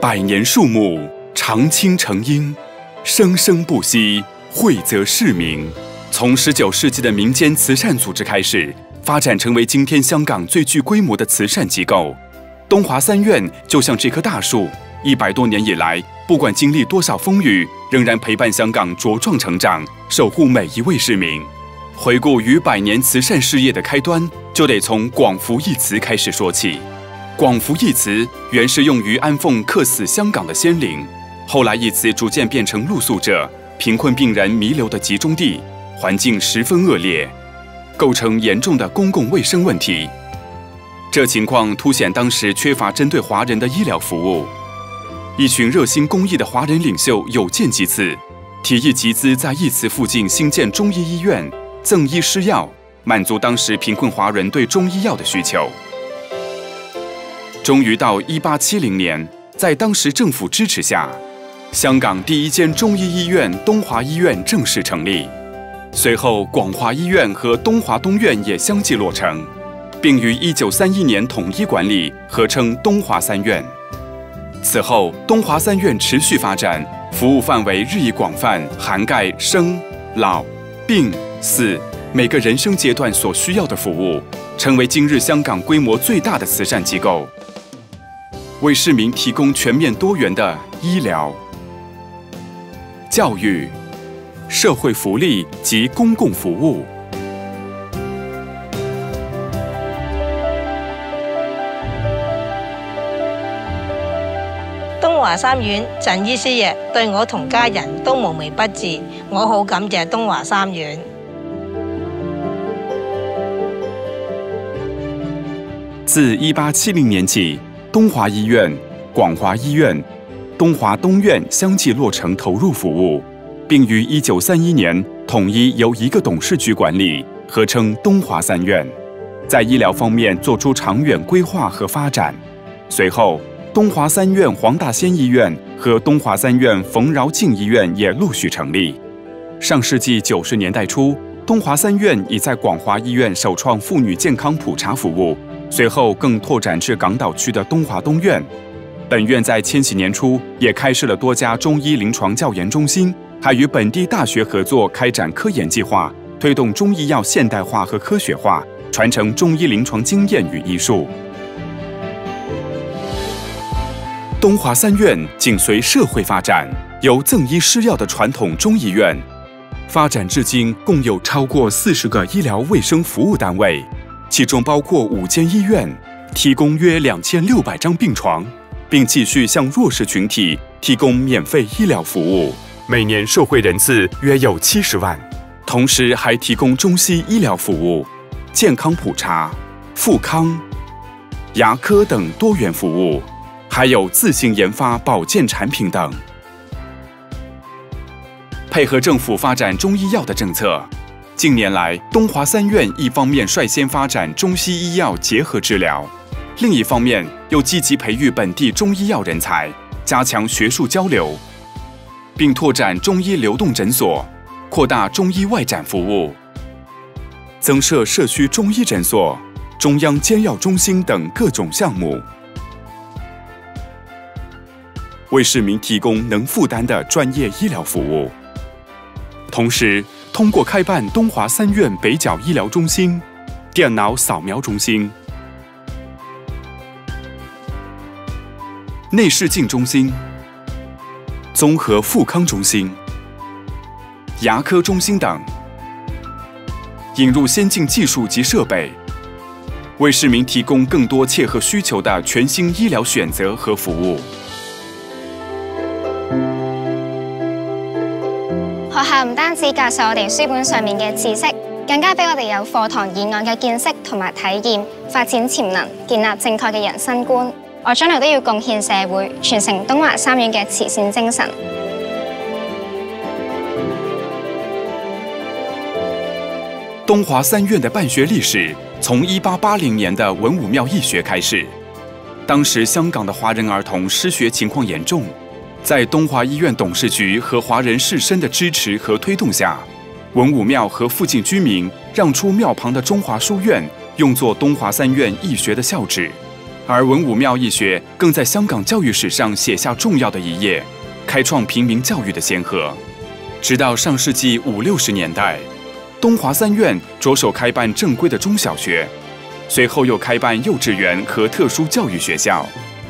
百年树木，长青成荫，生生不息，惠泽市民。从19世纪的民间慈善组织开始，发展成为今天香港最具规模的慈善机构。东华三院就像这棵大树，100多年以来，不管经历多少风雨，仍然陪伴香港茁壮成长，守护每一位市民。回顾逾100年慈善事业的开端，就得从广福一词开始说起。广福一词原是用于安奉客死香港的先灵，后来一词逐渐变成露宿者、贫困病人弥留的集中地，环境十分恶劣，构成严重的公共卫生问题。这情况凸显当时缺乏针对华人的医疗服务。一群热心公益的华人领袖有见及此，提议集资在义祠附近兴建中医医院，赠医施药，满足当时贫困华人对中医药的需求。终于到1870年，在当时政府支持下，香港第一间中医医院东华医院正式成立。随后，广华医院和东华东院也相继落成，并于1931年统一管理，合称东华三院。此后，东华三院持续发展，服务范围日益广泛，涵盖生、老、病、死每个人生阶段所需要的服务，成为今日香港规模最大的慈善机构，为市民提供全面多元的医疗、教育、社会福利及公共服务。 東華三院贈醫施藥對我同家人都無微不至，我好感謝東華三院。 自1870年起，東華醫院、廣華醫院、東華東院相繼落成投入服務，並於1931年統一由一個董事局管理，合稱東華三院，在醫療方面做出長遠規劃和發展。隨後，東華三院黃大仙醫院和東華三院馮饒敬醫院也陸續成立。上世紀90年代初，東華三院已在廣華醫院首創婦女健康普查服務，隨後更拓展至港島區的東華東院。本院在千禧年初也開設了多家中醫臨床教研中心，還與本地大學合作開展科研計劃，推動中醫藥現代化和科學化，傳承中醫臨床經驗與醫術。東華三院緊隨社會發展，由贈醫施藥的傳統中醫院，發展至今共有超過40個醫療衛生服務單位，其中包括5間醫院，提供約2600張病床，並繼續向弱勢群體提供免費醫療服務，每年受惠人次約有70萬。同時還提供中西醫療服務、健康普查、復康、牙科等多元服務，還有自行研發保健產品等。配合政府發展中醫藥的政策，近年來，東華三院一方面率先發展中西醫藥結合治療，另一方面又積極培育本地中醫藥人才，加強學術交流，並拓展中醫流動診所，擴大中醫外展服務，增設社區中醫診所、中央煎藥中心等各種項目，為市民提供能負擔的專業醫療服務。同時，通過開辦東華三院北角醫療中心、電腦掃描中心、內視鏡中心、綜合復康中心、牙科中心等，引入先進技術及設備，為市民提供更多切合需求的全新醫療選擇和服務。 學校唔單止教授我哋書本上面嘅知識，更加俾我哋有課堂以外嘅見識同埋體驗，發展潛能，建立正確嘅人生觀。我將來都要貢獻社會，傳承東華三院嘅慈善精神。 東華三院的辦學歷史從1880年的文武廟義學開始。當時香港的華人兒童失學情況嚴重，在東華醫院董事局和華人士紳的支持和推動下，文武廟和附近居民讓出廟旁的中華書院，用作東華三院義學的校址。 而文武庙义学更在香港教育史上写下重要的一页，开创平民教育的先河。直到上世纪50、60年代，东华三院着手开办正规的中小学，随后又开办幼稚园和特殊教育学校。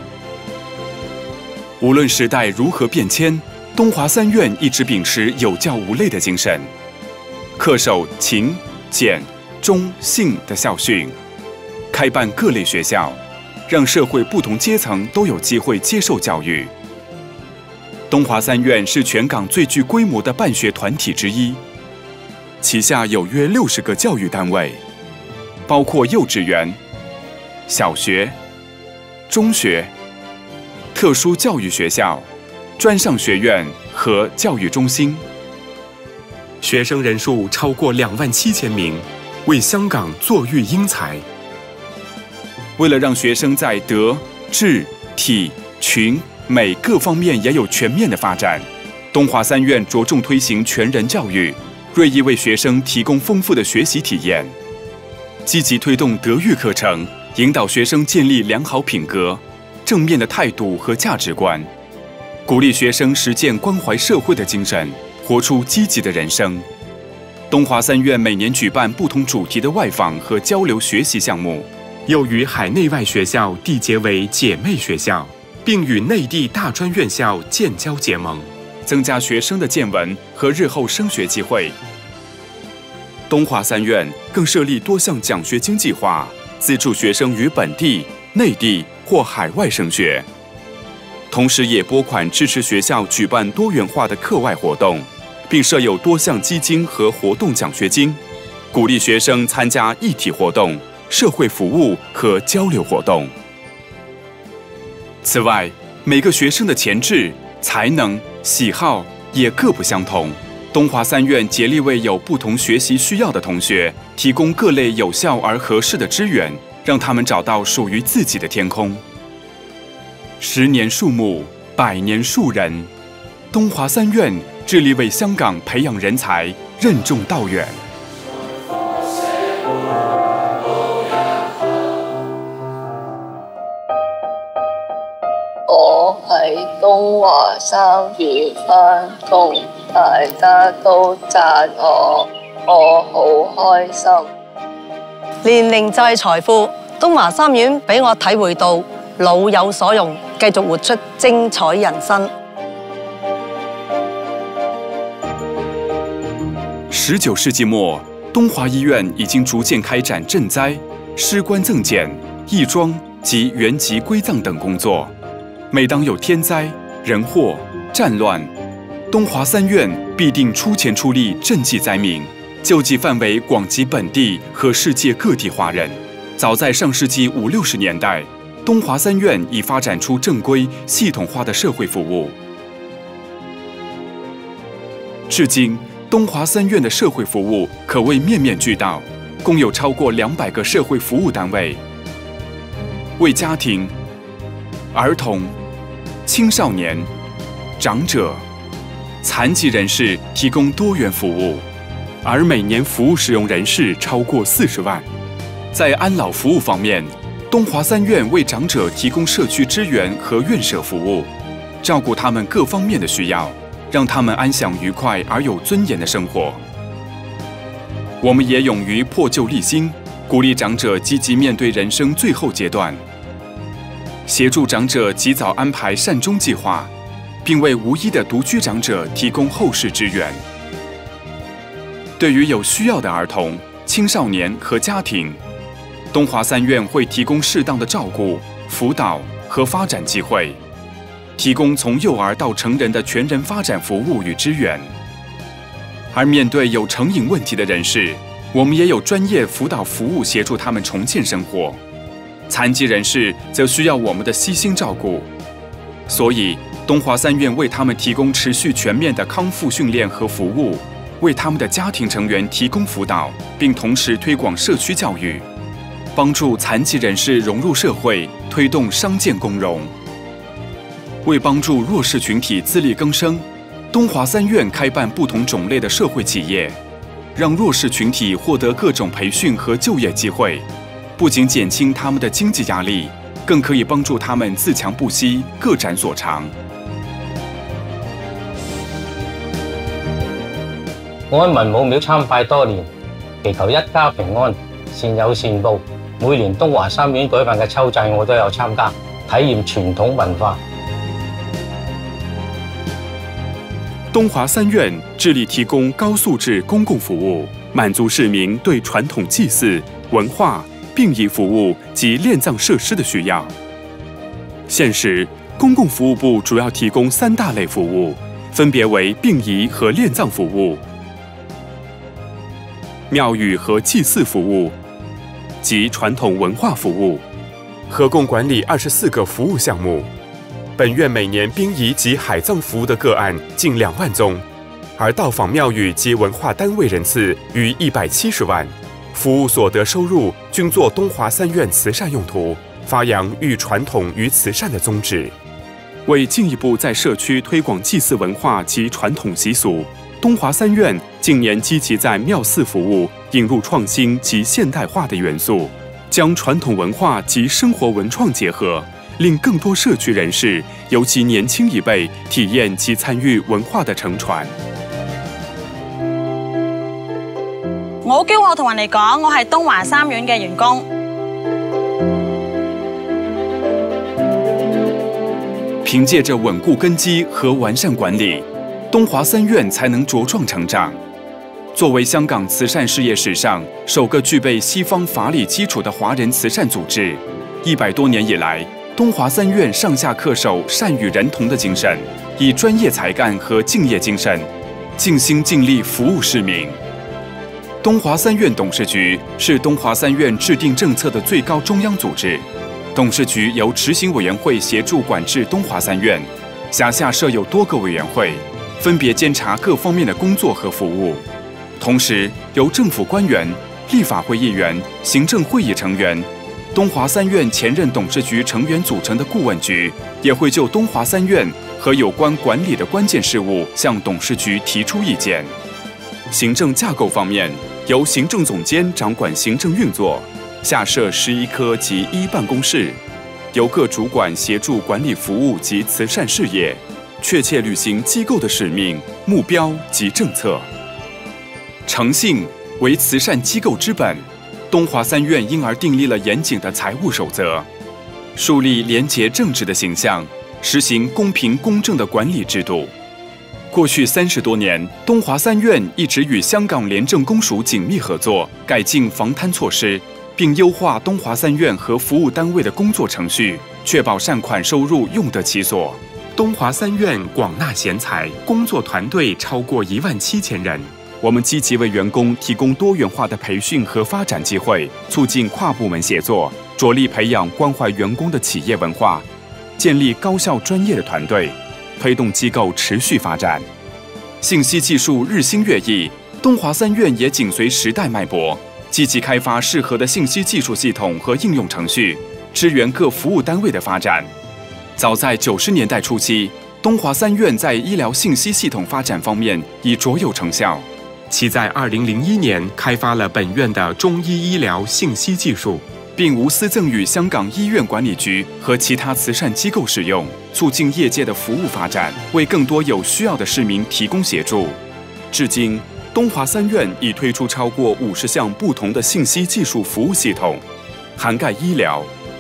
无论时代如何变迁，东华三院一直秉持有教无类的精神，恪守勤、俭、忠、信的校训，开办各类学校，让社会不同阶层都有机会接受教育。东华三院是全港最具规模的办学团体之一，旗下有约60个教育单位，包括幼稚园、小学、中学、特殊教育学校、专上学院和教育中心。学生人数超过27000名，为香港作育英才。为了让学生在德、智、体、群、美各方面也有全面的发展，东华三院着重推行全人教育，锐意为学生提供丰富的学习体验，积极推动德育课程，引导学生建立良好品格、正面的态度和价值观，鼓励学生实践关怀社会的精神，活出积极的人生。东华三院每年举办不同主题的外访和交流学习项目，又与海内外学校缔结为姐妹学校，并与内地大专院校建交结盟，增加学生的见闻和日后升学机会。东华三院更设立多项奖学金计划，资助学生于本地、内地或海外升学，同时也拨款支持学校举办多元化的课外活动，并设有多项基金和活动奖学金，鼓励学生参加议题活动、社会服务和交流活动。此外，每个学生的潜质、才能、喜好也各不相同。东华三院竭力为有不同学习需要的同学提供各类有效而合适的支援，让他们找到属于自己的天空。10年树木，100年树人。东华三院致力为香港培养人才，任重道远。 我喺東華三院返工，大家都讚我好開心。 年齡就係財富，東華三院俾我體會到老有所用，繼續活出精彩人生。 19世紀末，東華醫院已經逐漸開展賑災、屍棺贈檢、義莊及原籍歸葬等工作。每當有天災、人禍、戰亂，東華三院必定出錢出力賑濟災民，救濟範圍廣及本地和世界各地華人。早在上世紀50、60年代，東華三院已發展出正規、系統化的社會服務。至今，東華三院的社會服務可謂面面俱到，共有超過200個社會服務單位，為家庭、兒童、青少年、長者、殘疾人士提供多元服務，而每年服務使用人士超過40萬。在安老服務方面，東華三院為長者提供社區支援和院舍服務，照顧他們各方面的需要，讓他們安享愉快而有尊嚴的生活。我們也勇於破舊立新，鼓勵長者積極面對人生最後階段，協助長者及早安排善終計劃，並為無依的獨居長者提供後事支援。對於有需要的兒童、青少年和家庭，東華三院會提供適當的照顧、輔導和發展機會，提供從幼兒到成人的全人發展服務與支援。而面對有成癮問題的人士，我們也有專業輔導服務協助他們重建生活。殘疾人士則需要我們的悉心照顧，所以東華三院為他們提供持續全面的康復訓練和服務，為他們的家庭成員提供輔導，並同時推廣社區教育，幫助殘疾人士融入社會，推動傷健共融。為幫助弱勢群體自力更生，東華三院開辦不同種類的社會企業，讓弱勢群體獲得各種培訓和就業機會，不僅減輕他們的經濟壓力， 更可以帮助他们自强不息，各展所长。 我喺文武廟參拜多年，祈求一家平安，善有善報。每年東華三院舉辦嘅秋祭，我都有參加，體驗傳統文化。 東華三院致力提供高素質公共服務，滿足市民對傳統祭祀、文化、殯儀服務及殮葬設施的需要。現時，公共服務部主要提供3大類服務，分別為殯儀和殮葬服務、廟宇和祭祀服務及傳統文化服務，合共管理24個服務項目。本院每年殯儀及海葬服務的個案近2萬宗，而到訪廟宇及文化單位人次逾170萬，服務所得收入均作東華三院慈善用途，發揚寓傳統與慈善的宗旨。為進一步在社區推廣祭祀文化及傳統習俗，東華三院近年積極在廟祀服務引入創新及現代化的元素，將傳統文化及生活文創結合，令更多社區人士，尤其年輕一輩體驗及參與文化的承傳。 我好驕傲同人哋講，我係東華三院嘅員工。 憑借着穩固根基和完善管理，東華三院才能茁壯成長。作為香港慈善事業史上首個具備西方法理基礎的華人慈善組織，100多年以來，東華三院上下恪守善與人同的精神，以專業才幹和敬業精神，盡心盡力服務市民。東華三院董事局是東華三院制定政策的最高中央組織，董事局由執行委員會協助管制東華三院，轄下設有多個委員會，分別監察各方面的工作和服務。同時，由政府官員、立法會議員、行政會議成員、東華三院前任董事局成員組成的顧問局，也會就東華三院和有關管理的關鍵事務向董事局提出意見。行政架構方面，由行政總監掌管行政運作，下設11科及1辦公室，由各主管協助管理服務及慈善事業，確切履行機構的使命、目標及政策。誠信為慈善機構之本，東華三院因而訂立了嚴謹的財務守則，樹立廉潔正直的形象，實行公平公正的管理制度。過去30多年，東華三院一直與香港廉政公署緊密合作，改進防貪措施，並優化東華三院和服務單位的工作程序，確保善款收入用得其所。東華三院廣納賢才，工作團隊超過17000人。我們積極為員工提供多元化的培訓和發展機會，促進跨部門協作，着力培養關懷員工的企業文化，建立高效專業的團隊，推動機構持續發展。信息技術日新月異，東華三院也緊隨時代脈搏，積極開發適合的信息技術系統和應用程序，支援各服務單位的發展。早在90年代初期，東華三院在醫療信息系統發展方面已卓有成效。其在2001年開發了本院的中醫醫療信息技術，並無私贈予香港醫院管理局和其他慈善機構使用，促進業界的服務發展，為更多有需要的市民提供協助。至今，東華三院已推出超過50項不同的信息技術服務系統，涵蓋醫療、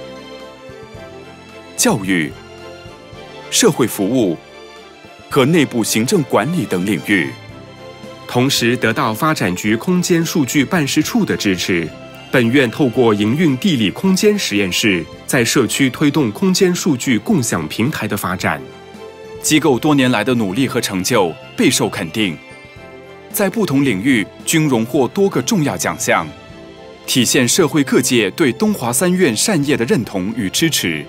教育、社會服務和內部行政管理等領域。同時得到發展局空間數據辦事處的支持，本院透過營運地理空間實驗室，在社區推動空間數據共享平台的發展。機構多年來的努力和成就備受肯定，在不同領域均榮獲多個重要獎項，體現社會各界對東華三院善業的認同與支持。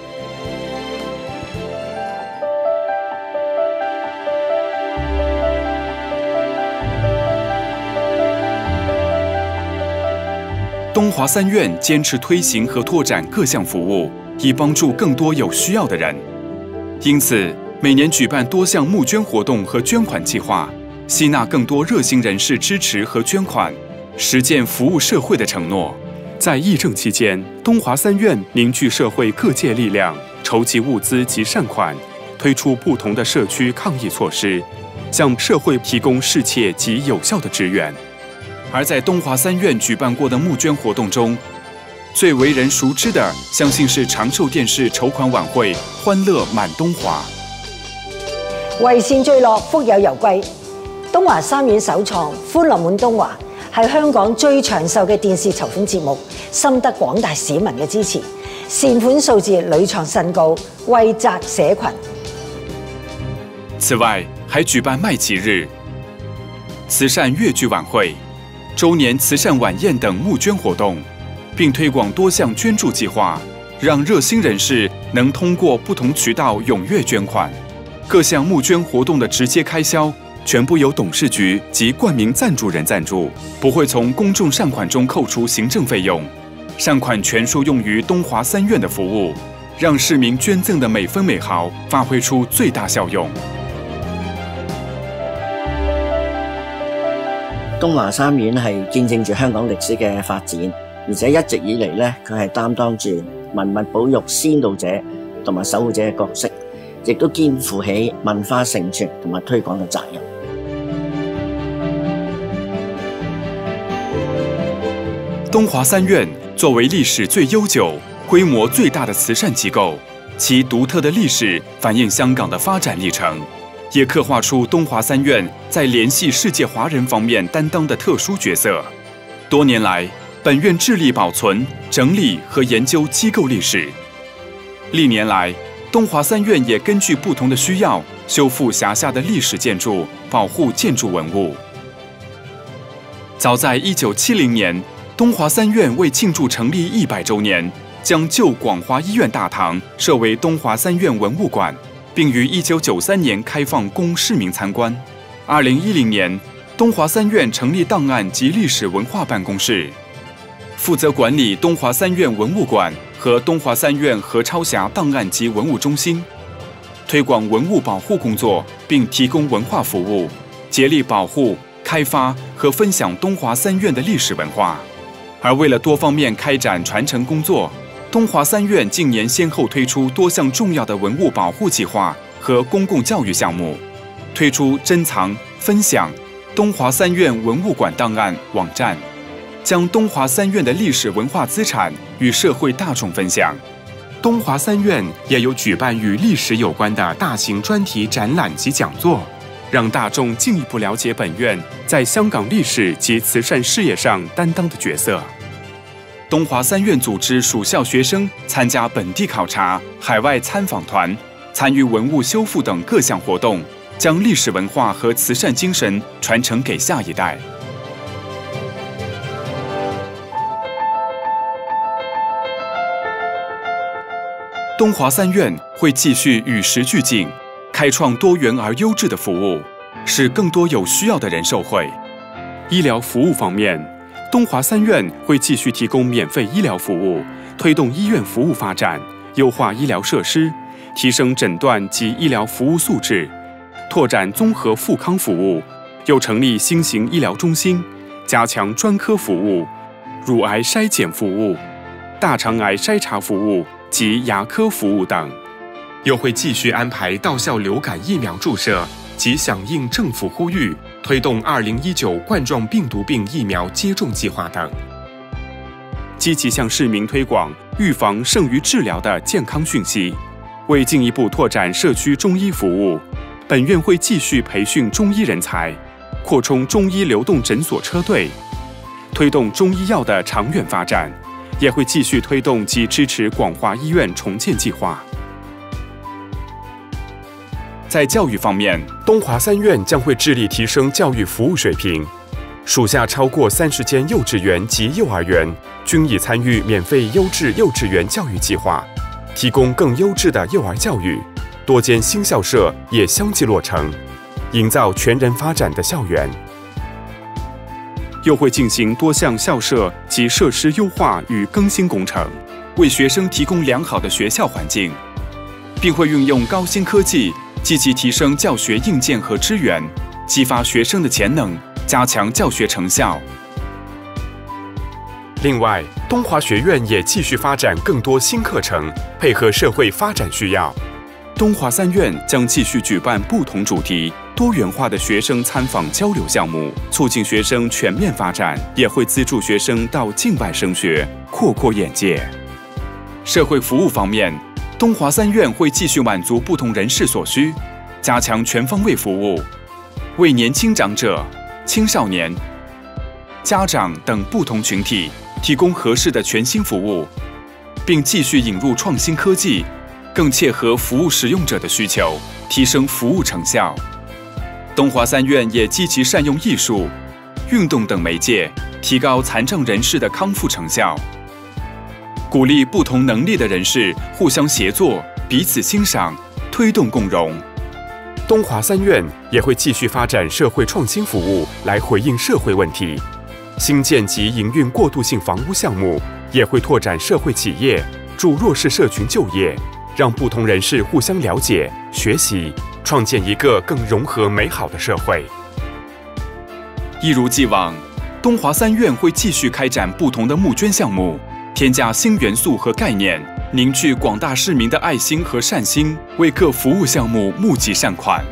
東華三院堅持推行和拓展各項服務，以幫助更多有需要的人。因此，每年舉辦多項募捐活動和捐款計劃，吸納更多熱心人士支持和捐款，實踐服務社會的承諾。 在议政期间，东华三院凝聚社会各界力量，筹集物资及善款，推出不同的社区抗疫措施，向社会提供适切及有效的支援。而在东华三院举办过的募捐活动中，最为人熟知的，相信是长寿電視籌款晚會《歡樂滿東華》。 為善聚樂，福有攸歸。東華三院首創《歡樂滿東華》係香港最長壽嘅電視籌款節目，深得廣大市民嘅支持，善款數字屢創新高，惠澤社群。 此外，還舉辦麥吉日、慈善粵劇晚會、周年慈善晚宴等募捐活動，並推廣多項捐助計劃，讓熱心人士能通過不同渠道踴躍捐款。各項募捐活動的直接開銷全部由董事局及冠名贊助人贊助，不會從公眾善款中扣除行政費用，善款全數用於東華三院的服務，讓市民捐贈的每分每毫發揮出最大效用。 東華三院係見證住香港歷史嘅發展，而且一直以嚟咧，佢係擔當住文物保育先導者同埋守護者嘅角色，亦都肩負起文化承傳同埋推廣嘅責任。 東華三院作為歷史最悠久、規模最大的慈善機構，其獨特的歷史反映香港的發展歷程，也刻畫出東華三院在聯繫世界華人方面擔當的特殊角色。多年來，本院致力保存、整理和研究機構歷史。歷年來，東華三院也根據不同的需要，修復轄下的歷史建築，保護建築文物。早在1970年，東華三院為慶祝成立100週年，將舊廣華醫院大堂設為東華三院文物館，並於1993年開放供市民參觀。2010年，東華三院成立檔案及歷史文化辦公室，負責管理東華三院文物館和東華三院何超霞檔案及文物中心，推廣文物保護工作，並提供文化服務，竭力保護、開發和分享東華三院的歷史文化。而為了多方面開展傳承工作，東華三院近年先後推出多項重要的文物保護計劃和公共教育項目，推出珍藏、分享東華三院文物館檔案網站，將東華三院的歷史文化資產與社會大眾分享。東華三院也有舉辦與歷史有關的大型專題展覽及講座，讓大眾進一步了解本院在香港歷史及慈善事業上擔當的角色。東華三院組織屬校學生參加本地考察、海外參訪團，參與文物修復等各項活動，將歷史文化和慈善精神傳承給下一代。東華三院會繼續與時俱進，開創多元而優質的服務，使更多有需要的人受惠。醫療服務方面，東華三院會繼續提供免費醫療服務，推動醫院服務發展，優化醫療設施，提升診斷及醫療服務素質，拓展綜合復康服務，又成立新型醫療中心，加強專科服務、乳癌篩檢服務、大腸癌篩查服務及牙科服務等，又會繼續安排到校流感疫苗注射及響應政府呼籲，推動2019冠狀病毒病疫苗接種計劃等，積極向市民推廣預防勝於治療的健康訊息。為進一步拓展社區中醫服務，本院會繼續培訓中醫人才，擴充中醫流動診所車隊，推動中醫藥的長遠發展，也會繼續推動及支持廣華醫院重建計劃。在教育方面，東華三院將會致力提升教育服務水平，屬下超過30間幼稚園及幼兒園均已參與免費優質幼稚園教育計劃，提供更優質的幼兒教育。多間新校舍也相繼落成，營造全人發展的校園。又會進行多項校舍及設施優化與更新工程，為學生提供良好的學校環境，並會運用高新科技，積極提升教學硬件和資源，激發學生的潛能，加強教學成效。另外， 东华学院也继续发展更多新课程，配合社会发展需要。东华三院将继续举办不同主题、多元化的学生参访交流项目，促进学生全面发展，也会资助学生到境外升学，扩眼界。社会服务方面，东华三院会继续满足不同人士所需，加强全方位服务，为年轻长者、青少年、家长等不同群体提供合适的全新服务，并继续引入创新科技，更切合服务使用者的需求，提升服务成效。东华三院也积极善用艺术、运动等媒介，提高残障人士的康复成效，鼓励不同能力的人士互相协作，彼此欣赏，推动共融。东华三院也会继续发展社会创新服务，来回应社会问题。新建及营运过渡性房屋项目，也会拓展社会企业，助弱势社群就业，让不同人士互相了解、学习，创建一个更融合美好的社会。一如既往，东华三院会继续开展不同的募捐项目，添加新元素和概念，凝聚广大市民的爱心和善心，为各服务项目募集善款。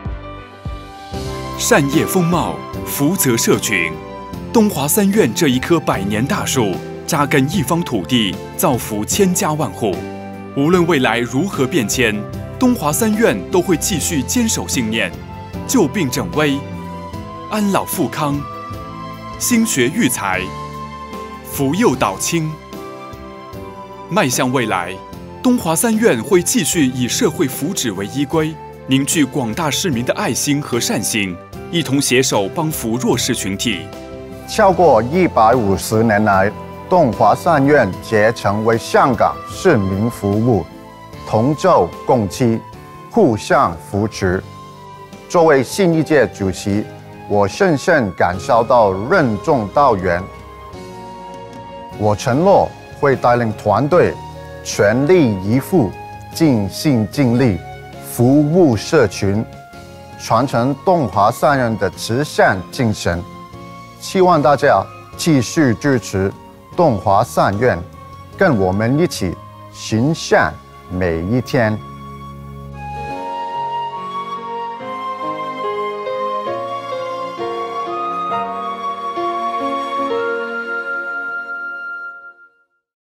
善业风貌，福泽社群。东华三院这一棵100年大树，扎根一方土地，造福千家万户。无论未来如何变迁，东华三院都会继续坚守信念，救病整危，安老富康，兴学育才，扶幼导亲。迈向未来，东华三院会继续以社会福祉为依归，凝聚广大市民的爱心和善心，一同携手帮扶弱势群体。 超过150年来，东华三院竭诚为香港市民服务，同舟共济，互相扶持。作为新一届主席，我深深感受到任重道远。我承诺会带领团队全力以赴，尽心尽力服务社群，传承东华三院的慈善精神。希望大家继续支持东华三院，跟我们一起行善每一天。